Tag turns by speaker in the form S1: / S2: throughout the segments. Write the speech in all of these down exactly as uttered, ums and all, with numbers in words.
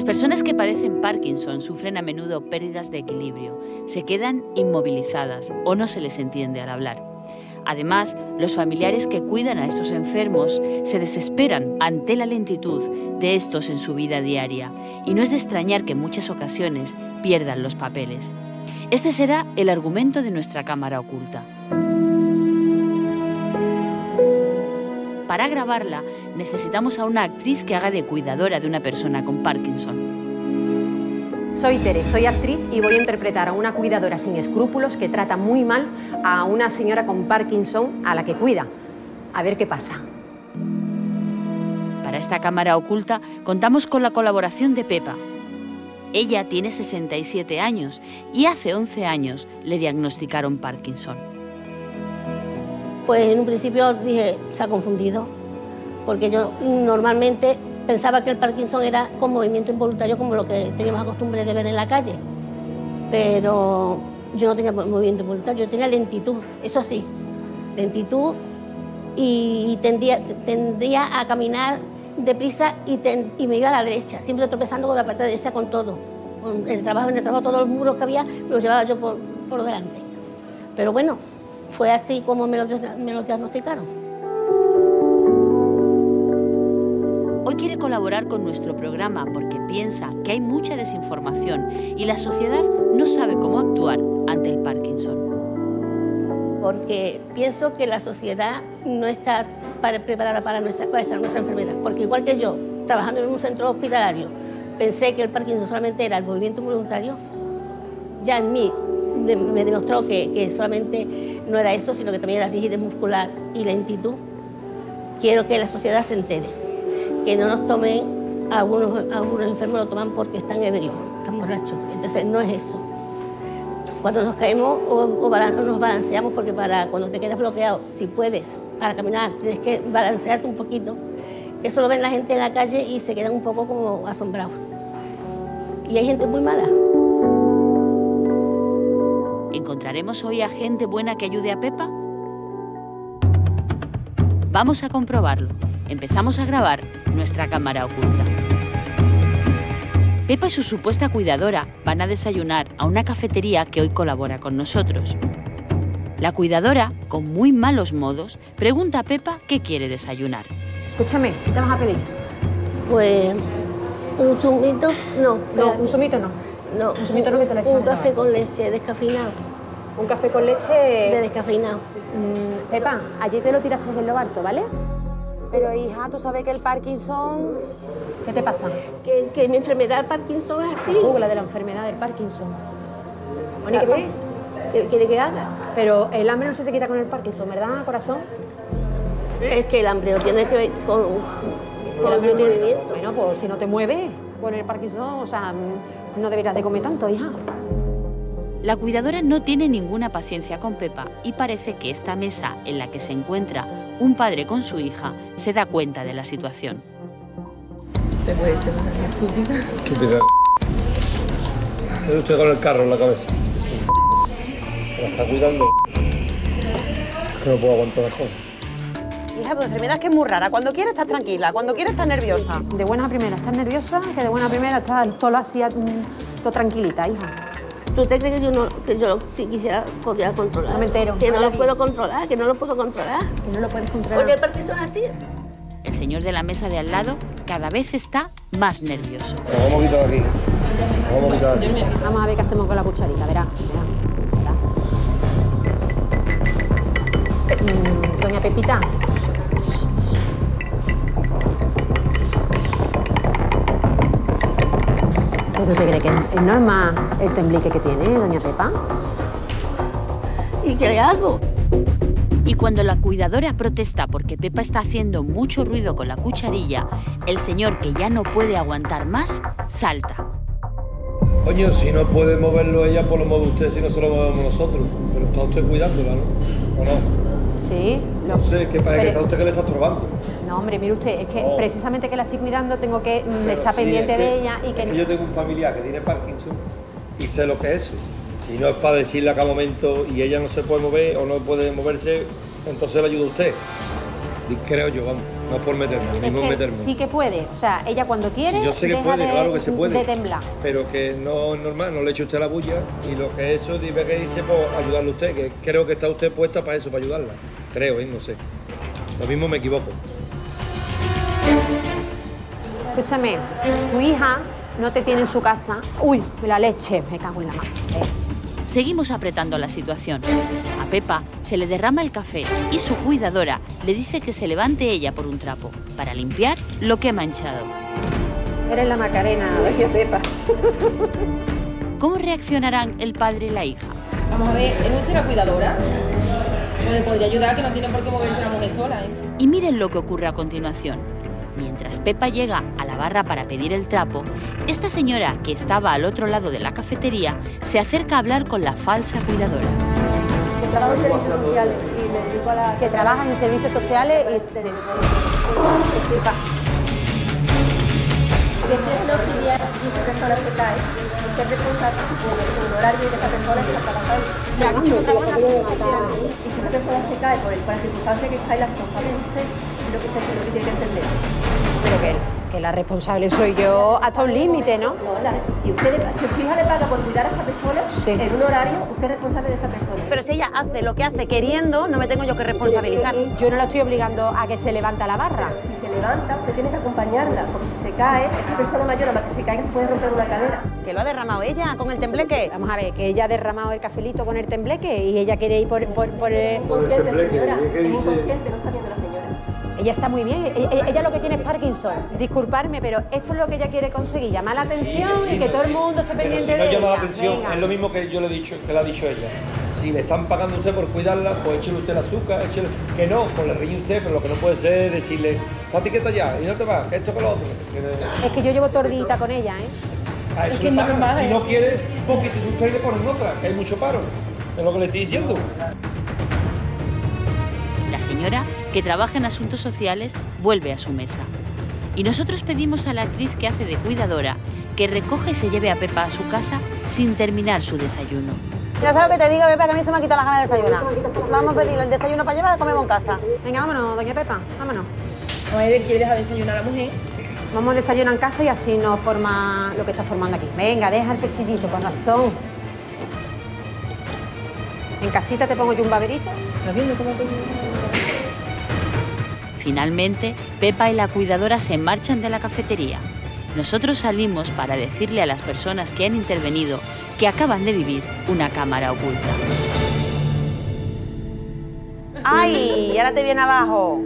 S1: personas que padecen Parkinson sufren a menudo pérdidas de equilibrio, se quedan inmovilizadas o no se les entiende al hablar. Además, los familiares que cuidan a estos enfermos se desesperan ante la lentitud de estos en su vida diaria y no es de extrañar que en muchas ocasiones pierdan los papeles. Este será el argumento de nuestra cámara oculta. Para grabarla, necesitamos a una actriz que haga de cuidadora de una persona con Parkinson.
S2: Soy Tere, soy actriz y voy a interpretar a una cuidadora sin escrúpulos que trata muy mal a una señora con Parkinson a la que cuida. A ver qué pasa.
S1: Para esta cámara oculta contamos con la colaboración de Pepa. Ella tiene sesenta y siete años y hace once años le diagnosticaron Parkinson.
S3: Pues en un principio dije, se ha confundido, porque yo normalmente pensaba que el Parkinson era con movimiento involuntario como lo que teníamos la costumbre de ver en la calle, pero yo no tenía movimiento involuntario, yo tenía lentitud, eso sí, lentitud y tendía, tendía a caminar deprisa y, ten, y me iba a la derecha, siempre tropezando con la parte derecha con todo, con el trabajo, en el trabajo todos los muros que había los llevaba yo por, por delante, pero bueno, fue así como me lo, me lo diagnosticaron.
S1: Hoy quiere colaborar con nuestro programa porque piensa que hay mucha desinformación y la sociedad no sabe cómo actuar ante el Parkinson.
S3: Porque pienso que la sociedad no está para, preparada para, nuestra, para esta nuestra enfermedad. Porque igual que yo, trabajando en un centro hospitalario, pensé que el Parkinson solamente era el movimiento involuntario, ya en mí me demostró que, que solamente no era eso, sino que también era rigidez muscular y lentitud. Quiero que la sociedad se entere, que no nos tomen, algunos, algunos enfermos lo toman porque están ebrios, están borrachos, entonces no es eso. Cuando nos caemos o, o nos balanceamos, porque para cuando te quedas bloqueado, si puedes, para caminar, tienes que balancearte un poquito, eso lo ven la gente en la calle y se quedan un poco como asombrados. Y hay gente muy mala.
S1: ¿Encontraremos hoy a gente buena que ayude a Pepa? Vamos a comprobarlo. Empezamos a grabar nuestra cámara oculta. Pepa y su supuesta cuidadora van a desayunar a una cafetería que hoy colabora con nosotros. La cuidadora, con muy malos modos, pregunta a Pepa qué quiere desayunar.
S2: Escúchame, ¿qué te vas a pedir?
S3: Pues un zumito, no.
S2: No, un zumito no.
S3: No,
S2: un zumito no, que te lo echas.
S3: Un café con leche descafeinado.
S2: Un café con leche...
S3: De descafeinado.
S2: Mm, Pepa, allí te lo tiraste en lo harto, ¿vale?
S4: Pero hija, tú sabes que el Parkinson...
S2: ¿Qué te pasa?
S3: Que, que mi enfermedad del Parkinson es así.
S2: Uh, la de la enfermedad del Parkinson.
S3: Bueno, ¿qué ves? ¿Qué quiere que haga?
S2: Pero el hambre no se te quita con el Parkinson, ¿verdad, corazón?
S3: Es que el hambre no tiene que ver con, con el movimiento.
S2: Bueno, pues si no te mueves con el Parkinson, o sea, no deberías de comer tanto, hija.
S1: La cuidadora no tiene ninguna paciencia con Pepa y parece que esta mesa en la que se encuentra un padre con su hija se da cuenta de la situación.
S5: ¿Se puede llamar estúpida?
S6: Estúpida. ¿Es usted con el carro en la cabeza? ¿La está cuidando? Que no puedo aguantar mejor.
S4: Hija, tu enfermedad es que es muy rara. Cuando quieres estás tranquila, cuando quieres estás nerviosa.
S2: De buena a primera estás nerviosa, que de buena a primera estás todo así, todo tranquilita, hija.
S3: ¿Tú te crees que yo, no, que yo si quisiera podría controlar?
S2: No me entero.
S3: Que no lo puedo controlar, que no lo puedo controlar.
S2: Que no lo puedes controlar.
S3: Porque el Parkinson es así.
S1: El señor de la mesa de al lado cada vez está más nervioso.
S6: Nos vamos a quitar aquí. Nos vamos a quitar aquí.
S2: Vamos a ver qué hacemos con la cucharita, verá. verá, verá. Mm, doña Pepita. ¿Tú te crees que es normal el temblique que tiene, doña Pepa?
S3: ¿Y qué le hago?
S1: Y cuando la cuidadora protesta porque Pepa está haciendo mucho ruido con la cucharilla, el señor, que ya no puede aguantar más, salta.
S6: Coño, si no puede moverlo ella, pues lo mueve usted si no se lo movemos nosotros. Pero está usted cuidándola, ¿no? ¿O no?
S2: Sí.
S6: Lo... No sé, que parece que está usted que le está estorbando.
S2: No, hombre, mire usted, es que
S6: no.
S2: precisamente que la estoy cuidando tengo que mm, estar
S6: sí,
S2: pendiente
S6: es que,
S2: de ella y que...
S6: Es que yo tengo un familiar que tiene Parkinson y sé lo que es eso. Y no es para decirle a cada momento y ella no se puede mover o no puede moverse, entonces le ayuda a usted. Creo yo, vamos. No por meterme, lo
S2: Es
S6: mismo
S2: que
S6: meterme.
S2: sí que puede, o sea, ella cuando quiere,
S6: Sí, yo sé que
S2: deja
S6: puede,
S2: de,
S6: claro que se puede.
S2: de temblar.
S6: Pero que no es normal, no le eche usted la bulla y lo que es eso, debe que dice, pues ayudarle a usted, que creo que está usted puesta para eso, para ayudarla. Creo, ¿eh? No sé. Lo mismo me equivoco.
S2: Escúchame, tu hija no te tiene en su casa. Uy, la leche, me cago en la mano. Eh.
S1: Seguimos apretando la situación. A Pepa se le derrama el café y su cuidadora le dice que se levante ella por un trapo para limpiar lo que ha manchado.
S2: Eres la Macarena, doña Pepa.
S1: ¿Cómo reaccionarán el padre y la hija?
S5: Vamos a ver, ¿es usted la cuidadora? Bueno, le podría ayudar, que no tiene por qué moverse la mujer sola, ¿eh?
S1: Y miren lo que ocurre a continuación. Mientras Pepa llega a la barra para pedir el trapo, esta señora, que estaba al otro lado de la cafetería, se acerca a hablar con la falsa cuidadora.
S2: Que trabaja en servicios sociales y me dedico a la... Que trabaja en servicios sociales y... Te dedico a...
S7: Que si es un auxiliar y esa persona se cae, usted es responsable del horario de esa persona que está trabajando. Y si esa persona se cae por, el, por la circunstancia que está y la responsable es usted, es lo que usted lo que tiene que entender.
S2: Pero que, que la responsable soy yo hasta un límite, ¿no?
S7: No, la, si, usted le, si su hija le paga por cuidar a esta persona,
S2: Sí.
S7: en un horario, usted es responsable de esta persona.
S4: Pero si ella hace lo que hace queriendo, no me tengo yo que responsabilizar.
S2: Yo no la estoy obligando a que se levante a la barra.
S7: Si se levanta, usted tiene que acompañarla, porque si se cae, esta persona mayor, más que se caiga, se puede romper una cadera.
S4: Que lo ha derramado ella con el tembleque.
S2: Vamos a ver, que ella ha derramado el cafelito con el tembleque y ella quiere ir por... por, por eh,
S7: Inconsciente, señora.
S6: ¿qué
S7: Es
S6: dice?
S7: inconsciente, no está viendo la señora.
S2: Ella está muy bien, ella, ella lo que tiene es Parkinson. Disculparme, pero esto es lo que ella quiere conseguir, llamar la atención
S6: Sí, sí,
S2: y que todo
S6: sí.
S2: el mundo esté
S6: Pero
S2: pendiente
S6: si no
S2: de
S6: llama
S2: ella.
S6: la atención,
S2: Venga.
S6: es lo mismo que yo le he dicho, que le ha dicho ella. Si le están pagando a usted por cuidarla, pues échele usted el azúcar, échele... Que no, pues le ríe usted, pero lo que no puede ser es decirle, ¿estás quieta ya? Y no te vas, que esto con lo otro. Que...
S2: Es que yo llevo tordita con ella, ¿eh?
S6: A eso
S5: Es que
S6: le
S5: no
S6: pagan.
S5: normal,
S6: Si
S5: ¿eh?
S6: no quiere, un poquito, usted le ponen otra, que hay mucho paro. Es lo que le estoy diciendo.
S1: La señora, que trabaja en asuntos sociales, vuelve a su mesa. Y nosotros pedimos a la actriz que hace de cuidadora que recoja y se lleve a Pepa a su casa sin terminar su desayuno.
S4: Ya sabes lo que te digo, Pepa, que a mí se me ha quitado las ganas de desayunar. Vamos a pedir el desayuno para llevar, comemos en casa.
S2: Venga, vámonos, doña Pepa, vámonos.
S5: A ver, ¿quiere dejar de desayunar a la mujer?
S2: Vamos a desayunar en casa y así nos forma lo que está formando aquí. Venga, deja el pechillito, con razón. En casita te pongo yo un baberito.
S5: ¿Estás viendo cómo te...
S1: Finalmente, Pepa y la cuidadora se marchan de la cafetería. Nosotros salimos para decirle a las personas que han intervenido que acaban de vivir una cámara oculta.
S4: ¡Ay! Y ahora te viene abajo.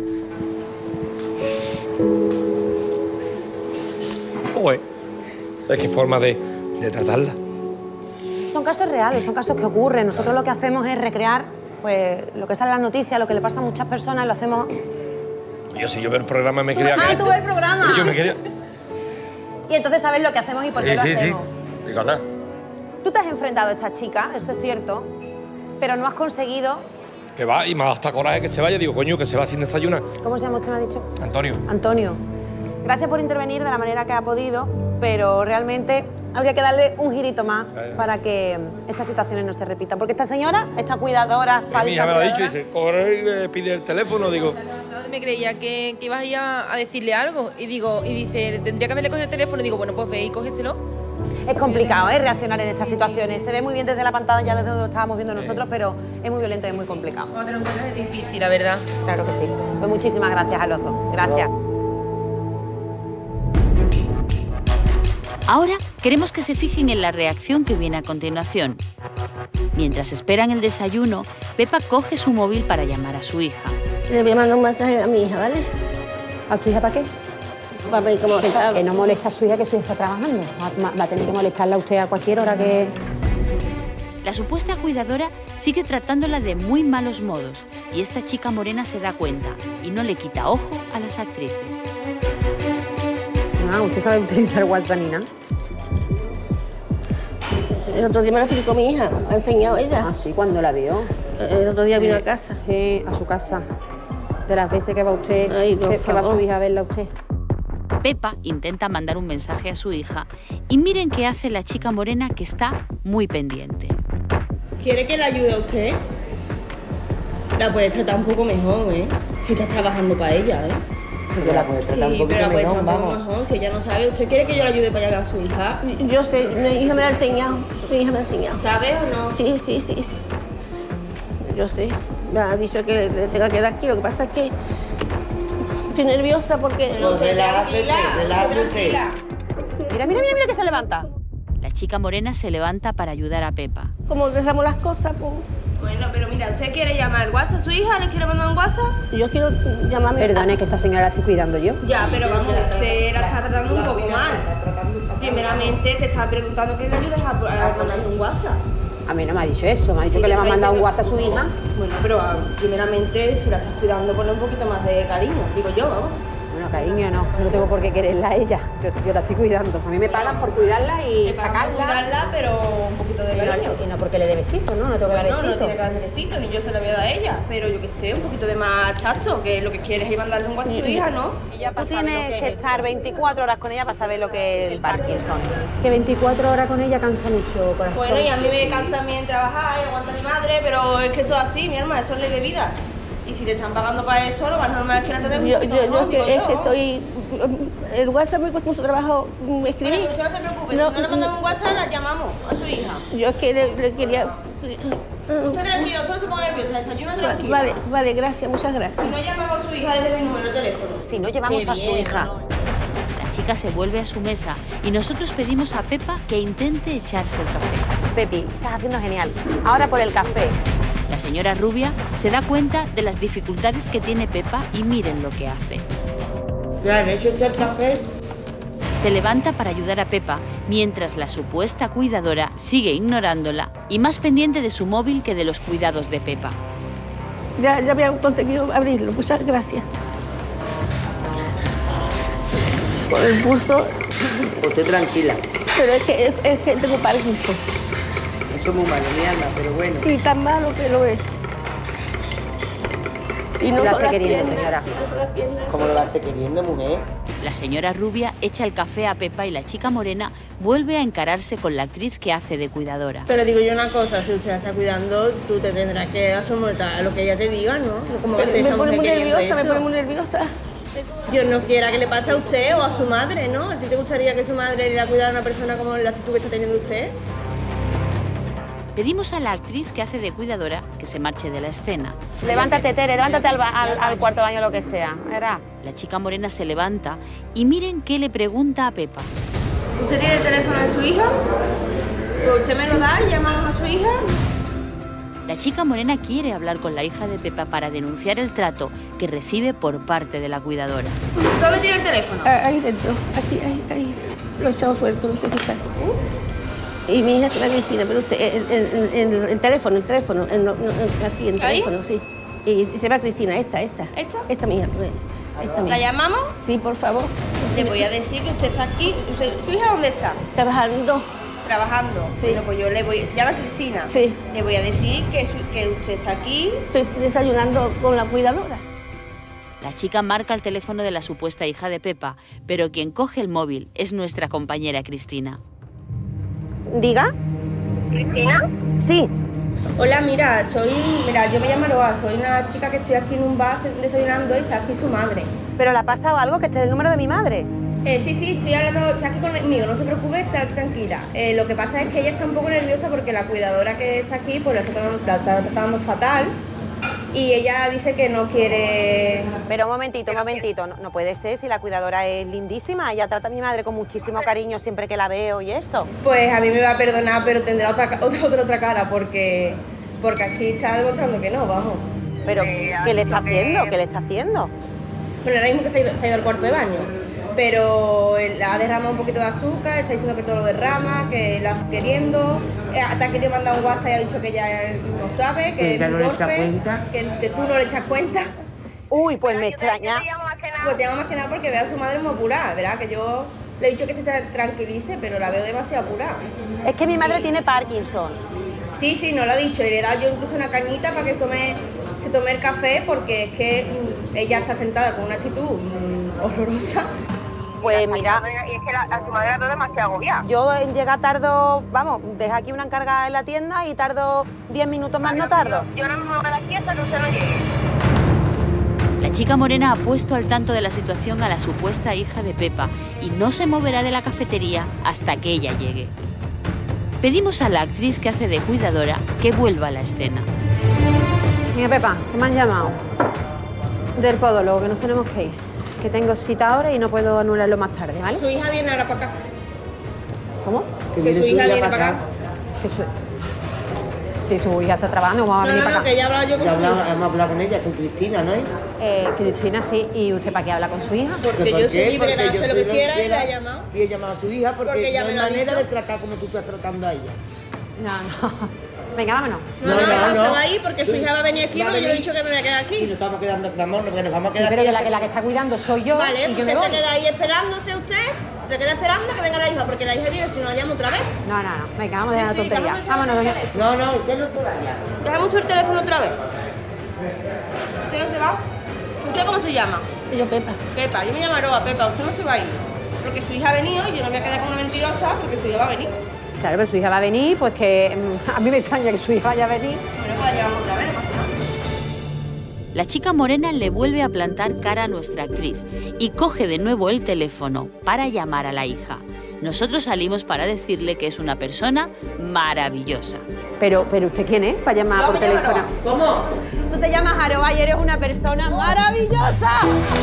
S6: Pues, es que forma de, de tratarla.
S4: Son casos reales, son casos que ocurren. Nosotros lo que hacemos es recrear pues, lo que sale en las noticias, lo que le pasa a muchas personas, lo hacemos...
S6: Yo si yo veo el programa me quería...
S4: ¡Ah, tú ves el programa!
S6: Yo me quería...
S4: Y entonces sabes lo que hacemos y por qué
S6: Sí,
S4: lo
S6: sí, sí.
S4: hacemos.
S6: Digo, nada.
S4: Tú te has enfrentado a esta chica, eso es cierto, pero no has conseguido...
S6: Que va y me da hasta coraje que se vaya. Digo, coño, que se va sin desayunar.
S4: ¿Cómo se llama usted, me ha dicho?
S6: Antonio.
S4: Antonio. Gracias por intervenir de la manera que ha podido, pero realmente habría que darle un girito más para que estas situaciones no se repitan. Porque esta señora, esta cuidadora falsa...
S6: Mi hija me lo ha dicho y
S4: cuidadora,
S6: dice, corre y le pide el teléfono. Digo,
S5: Me creía que, que ibas a ir a, a decirle algo y digo y dice, tendría que haberle cogido el teléfono y digo, bueno, pues ve y cógeselo.
S4: es complicado, ¿eh? Reaccionar en estas situaciones. Se ve muy bien desde la pantalla, desde donde lo estábamos viendo nosotros, pero es muy violento y es muy complicado.
S5: Cuando te lo encuentras es difícil, la verdad.
S4: Claro que sí. Pues muchísimas gracias a los dos. Gracias.
S1: Ahora queremos que se fijen en la reacción que viene a continuación. Mientras esperan el desayuno, Pepa coge su móvil para llamar a su hija.
S3: Le voy a mandar un mensaje a mi hija, ¿vale?
S2: ¿A tu hija para qué?
S3: Para ver cómo está.
S2: Que no molesta a su hija, que su hija está trabajando. Va, va a tener que molestarla a usted a cualquier hora que...
S1: La supuesta cuidadora sigue tratándola de muy malos modos y esta chica morena se da cuenta y no le quita ojo a las actrices.
S2: Ah, usted sabe utilizar WhatsApp ni nada.
S3: El otro día me lo explicó mi hija, me ha enseñado ella.
S2: Ah, sí, cuando la vio.
S3: El otro día vino a casa.
S2: Sí, a su casa. De las veces que va usted,
S3: Ay, por
S2: que, que va
S3: favor.
S2: su hija a verla a usted.
S1: Pepa intenta mandar un mensaje a su hija y miren qué hace la chica morena que está muy pendiente.
S8: ¿Quiere que le ayude a usted? La puedes tratar un poco mejor, ¿eh? Si estás trabajando para ella, ¿eh?
S9: Yo la puedo tratar un
S8: Sí,
S9: poquito
S8: pero la puede
S9: mejor,
S8: tratar un poco
S9: vamos.
S8: mejor. Si ella no sabe, ¿usted quiere que yo la ayude para llevar a su hija?
S3: Yo sé, mi hija me la ha enseñado, mi hija me ha enseñado.
S8: ¿Sabes o no?
S3: Sí, sí, sí. Yo sé, me ha dicho que le tenga que dar aquí, lo que pasa es que estoy nerviosa porque...
S9: Pues relájese usted, relájese usted.
S4: Mira, mira, mira, mira que se levanta.
S1: La chica morena se levanta para ayudar a Pepa.
S3: Como dejamos las cosas, pues...
S8: Bueno, pero mira, ¿usted quiere llamar al WhatsApp a su hija? ¿Le quiere mandar un WhatsApp?
S3: Yo quiero llamarme...
S4: Perdone, que esta señora la estoy cuidando yo.
S8: Ya, pero vamos, usted la está tratando un poco mal. Primeramente te estaba preguntando que le ayudes a, a mandarle un WhatsApp.
S4: A mí no me ha dicho eso, me ha dicho
S8: Sí,
S4: que le va a
S8: te
S4: mandar un
S8: parece
S4: WhatsApp a su
S8: que-
S4: hija.
S8: Bueno, pero ah, primeramente, si la estás cuidando, ponle un poquito más de cariño, digo yo, vamos.
S4: Bueno, cariño, no, no tengo por qué quererla a ella. Yo, yo la estoy cuidando. A mí me pagan por cuidarla y
S8: Te pagan por
S4: sacarla.
S8: cuidarla, pero un poquito de
S4: Y
S8: cariño.
S4: no, y no porque le dé besitos, ¿no? No tengo que dar
S8: No, no
S4: besitos.
S8: tiene que dar besito, ni yo se lo voy a dar a ella, pero yo qué sé, un poquito de más tacto, que lo que quieres es mandarle un WhatsApp a su hija, ¿no?
S4: Tú tienes que estar veinticuatro horas con ella para saber lo que es el Parkinson.
S2: Que veinticuatro horas con ella cansa mucho, corazón.
S8: Bueno, y a mí me cansa también trabajar y aguantar a mi madre, pero es que eso es así, mi hermana, eso es ley de vida. Y si te están pagando para eso, lo más normal es que la traten un
S3: Yo,
S8: poquito
S3: yo, yo
S8: mejor,
S3: es, que,
S8: digo
S3: es
S8: yo.
S3: que estoy... El WhatsApp me cuesta mucho trabajo mm, escribir.
S8: Bueno, pues usted no se preocupe,
S3: No,
S8: si no le mandamos un WhatsApp, la llamamos a su hija.
S3: Yo es que le, le quería...
S8: Usted tranquilo, usted no se ponga nerviosa, desayuna tranquila.
S3: Vale, vale, gracias, muchas gracias.
S8: Si no llamamos a su hija desde mi número de teléfono.
S4: Si no llevamos
S1: Qué
S4: a su
S1: bien,
S4: hija.
S1: ¿no? La chica se vuelve a su mesa y nosotros pedimos a Pepa que intente echarse el café.
S4: Pepi, estás haciendo genial. Ahora por el café.
S1: La señora rubia se da cuenta de las dificultades que tiene Pepa y miren lo que hace.
S9: ¿Le han hecho usted el café?
S1: Se levanta para ayudar a Pepa, mientras la supuesta cuidadora sigue ignorándola y más pendiente de su móvil que de los cuidados de Pepa.
S3: Ya, ya había conseguido abrirlo, muchas gracias. Por el pulso,
S9: Usted tranquila.
S3: pero es que, es, es que tengo Parkinson.
S9: Eso es muy malo, mi alma, pero bueno.
S3: Y tan malo que lo es. Y
S4: La
S3: con
S4: sé
S3: las
S4: queriendo,
S3: piernas,
S4: señora.
S3: no con las piernas.
S9: ¿Cómo lo va a hacer queriendo, mujer?
S1: La señora rubia echa el café a Pepa y la chica morena vuelve a encararse con la actriz que hace de cuidadora.
S8: Pero digo yo una cosa, si usted la está cuidando, tú te tendrás que asomotar a lo que ella te diga, ¿no? ¿Cómo va a ser
S3: Me
S8: esa
S3: pone
S8: mujer
S3: muy
S8: queriendo
S3: nerviosa, me
S8: eso?
S3: pone muy nerviosa.
S8: Dios no quiera que le pase a usted o a su madre, ¿no? ¿A ti te gustaría que su madre le cuidara a una persona como la actitud que está teniendo usted?
S1: Pedimos a la actriz que hace de cuidadora que se marche de la escena.
S4: Levántate, Tere, levántate al, ba- al, al cuarto baño, lo que sea. Era.
S1: La chica morena se levanta y miren qué le pregunta a Pepa.
S8: ¿Usted tiene el teléfono de su hija? Pues usted me lo da y llamamos a su hija.
S1: La chica morena quiere hablar con la hija de Pepa para denunciar el trato que recibe por parte de la cuidadora.
S8: ¿Dónde tiene el teléfono?
S3: Ah, ahí dentro, aquí, ahí, ahí. Lo he echado suelto, no sé si está. Y mi hija es la Cristina, pero usted, el, el, el, el teléfono, el teléfono, el, no, no, aquí, el
S8: ¿Ahí?
S3: teléfono, sí. Y se llama Cristina, esta, esta.
S8: ¿Esta?
S3: Esta mía, esta mía.
S8: ¿La llamamos?
S3: Sí, por favor.
S8: Le voy a decir que usted está aquí. Usted- ¿Su hija dónde está?
S3: Trabajando.
S8: Trabajando.
S3: Sí.
S8: Bueno, pues yo le voy, se llama Cristina.
S3: Sí.
S8: Le voy a decir que, su- que usted está aquí.
S3: Estoy desayunando con la cuidadora.
S1: La chica marca el teléfono de la supuesta hija de Pepa, pero quien coge el móvil es nuestra compañera Cristina.
S4: ¿Diga?
S7: ¿Cristina?
S4: Sí.
S8: Hola, mira, soy, mira, yo me llamo Aroa, soy una chica que estoy aquí en un bar desayunando y está aquí su madre.
S4: ¿Pero le ha pasado algo? Que este es el número de mi madre.
S8: Eh, sí, sí, estoy hablando, está aquí conmigo, no se preocupe, está tranquila. Eh, lo que pasa es que ella está un poco nerviosa porque la cuidadora que está aquí pues la está tratando, la está tratando fatal y ella dice que no quiere...
S4: Pero un momentito, un momentito. No, no puede ser si la cuidadora es lindísima. Ella trata a mi madre con muchísimo cariño siempre que la veo y eso.
S8: Pues a mí me va a perdonar, pero tendrá otra, ca- otra, otra, otra cara porque, porque aquí está demostrando que no, vamos.
S4: Pero, ¿qué le está haciendo? ¿Qué le está haciendo?
S8: Bueno, ahora mismo que se ha ido, se ha ido al cuarto de baño, pero él ha derramado un poquito de azúcar, está diciendo que todo lo derrama, que la está queriendo, eh, hasta ha querido mandar un WhatsApp y ha dicho que ya no sabe, que
S9: Que
S8: es
S9: ella no
S8: muy
S9: le echa
S8: torpe,
S9: cuenta.
S8: que, que tú no le echas cuenta.
S4: Uy, pues me extraña.
S8: Pues te llamo más que nada porque veo a su madre muy apurada, ¿verdad? Que yo le he dicho que se tra- tranquilice, pero la veo demasiado apurada.
S4: Es que mi madre tiene Parkinson.
S8: Sí, sí, no lo ha dicho, y le he dado yo incluso una cañita para que tome, se tome el café porque es que mm, ella está sentada con una actitud mm, horrorosa.
S4: Pues mira,
S7: Y es que la, a tu madre la veo demasiado agobiada.
S4: yo en llegar tardo, vamos, deja aquí una encargada en la tienda y tardo diez minutos más, no tardo.
S7: Yo ahora mismo voy a la fiesta, que usted no llegue.
S1: La chica morena ha puesto al tanto de la situación a la supuesta hija de Pepa y no se moverá de la cafetería hasta que ella llegue. Pedimos a la actriz que hace de cuidadora que vuelva a la escena.
S2: Mira, Pepa, que me han llamado del podólogo, que nos tenemos que ir. Que tengo cita ahora y no puedo anularlo más tarde, ¿vale?
S8: Su hija viene ahora para acá.
S2: ¿Cómo?
S8: Que, que su hija viene para acá.
S2: Que su... Sí, su hija está trabajando, vamos a
S8: no,
S2: venir
S8: no,
S2: para
S8: no,
S2: acá.
S8: que ya he hablado yo con
S9: Ya
S8: su
S9: hablaba,
S8: hija.
S9: hemos hablado con ella, con Cristina, ¿no?
S2: Eh, Cristina, sí. ¿Y usted para qué habla con su hija?
S8: Porque yo soy libre de hacer lo que quiera y
S9: y
S8: la he llamado.
S9: Y he llamado a su hija porque,
S8: Porque ella
S9: no
S8: me
S9: hay
S8: lo ha
S9: manera
S8: dicho.
S9: de tratar como tú estás tratando a ella.
S2: No, no. Venga, vámonos.
S8: No, no, no, no, se va a ir porque su hija va a venir aquí,
S9: Va a
S8: porque yo le he
S9: venir.
S8: dicho que me voy a quedar
S9: Y
S8: aquí.
S9: nos estamos quedando, vamos, porque nos vamos a
S2: Sí,
S9: quedar
S2: pero
S9: aquí.
S2: que la, que la que está cuidando soy yo
S8: Vale,
S2: y
S8: pues
S2: yo me
S8: usted se
S2: voy.
S8: queda ahí esperándose usted, se queda esperando que venga la hija, porque la hija viene si no la llamo otra vez.
S2: No, no, no. Venga, vamos a dejar
S8: Sí,
S2: la
S8: sí,
S2: tontería.
S8: vamos a
S2: Vámonos, doña.
S9: No, no, usted no se vaya.
S8: Déjame usted el teléfono otra vez. ¿Usted no se va? ¿Usted cómo se llama?
S3: Yo, Pepa.
S8: Pepa, yo me llamo Aroa, Pepa, usted no se va a ir. Porque su hija ha venido y yo no me voy a quedar con una mentirosa porque su hija va a venir.
S2: Claro, pero su hija va a venir, pues que mm, a mí me extraña que su hija vaya a venir.
S8: Bueno, pues la llevamos otra vez, no pasa nada.
S1: La chica morena le vuelve a plantar cara a nuestra actriz y coge de nuevo el teléfono para llamar a la hija. Nosotros salimos para decirle que es una persona maravillosa.
S2: Pero, pero ¿usted quién es para llamar
S8: Yo
S2: por
S8: me llamo
S2: teléfono?
S8: Aroa.
S9: ¿Cómo?
S4: Tú te llamas Aroa y eres una persona maravillosa.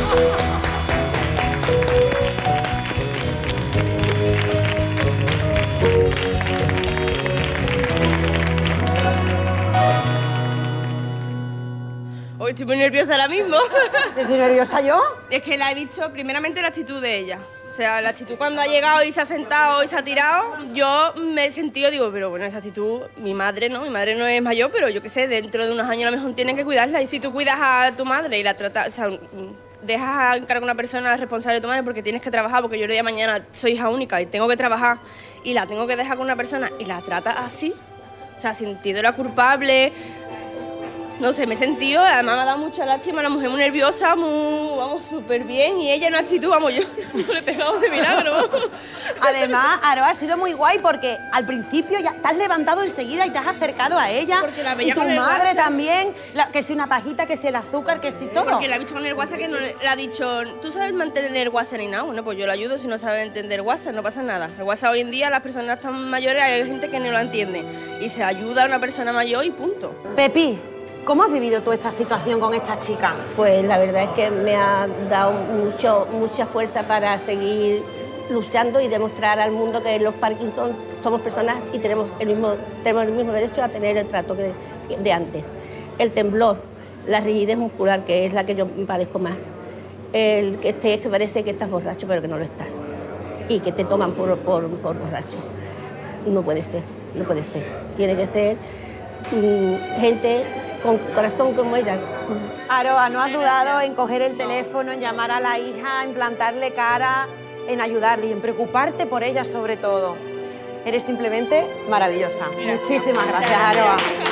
S8: Hoy estoy muy nerviosa ahora mismo.
S4: ¿Estoy nerviosa yo?
S8: Es que la he visto, primeramente, la actitud de ella. O sea, la actitud cuando ha llegado y se ha sentado y se ha tirado, yo me he sentido, digo, pero bueno, esa actitud, mi madre no, mi madre no es mayor, pero yo qué sé, dentro de unos años a lo mejor tienen que cuidarla. Y si tú cuidas a tu madre y la tratas, o sea, dejas a encargo a una persona responsable de tu madre porque tienes que trabajar, porque yo el día de mañana soy hija única y tengo que trabajar y la tengo que dejar con una persona y la tratas así, o sea, sintiéndola culpable. No sé, me he sentido, además me ha dado mucha lástima, una mujer muy nerviosa, muy, vamos, súper bien, y ella en actitud, vamos, yo no le he pegado de milagro.
S4: Además, Aroa, ha sido muy guay porque al principio ya te has levantado enseguida y te has acercado a ella.
S8: Porque la
S4: y
S8: veía
S4: tu
S8: con el
S4: madre
S8: WhatsApp.
S4: también, la- que si una pajita, que si el azúcar, que si todo.
S8: Porque la he visto con el WhatsApp que no le, le ha dicho, ¿tú sabes mantener el WhatsApp ni nada? Bueno, pues yo lo ayudo si no sabe entender WhatsApp, no pasa nada. El WhatsApp hoy en día, las personas tan mayores, hay gente que no lo entiende. Y se ayuda a una persona mayor y punto.
S4: Pepi, ¿cómo has vivido tú esta situación con esta chica?
S3: Pues la verdad es que me ha dado mucho, mucha fuerza para seguir luchando y demostrar al mundo que los Parkinson somos personas y tenemos el mismo, tenemos el mismo derecho a tener el trato que de antes. El temblor, la rigidez muscular, que es la que yo padezco más. El que estés, que parece que estás borracho, pero que no lo estás. Y que te toman por, por, por borracho. No puede ser, no puede ser. Tiene que ser mmm, gente con corazón como ella.
S4: Aroa, ¿no has dudado en coger el teléfono, en llamar a la hija, en plantarle cara, en ayudarle y en preocuparte por ella sobre todo? Eres simplemente maravillosa. Muchísimas gracias, Aroa.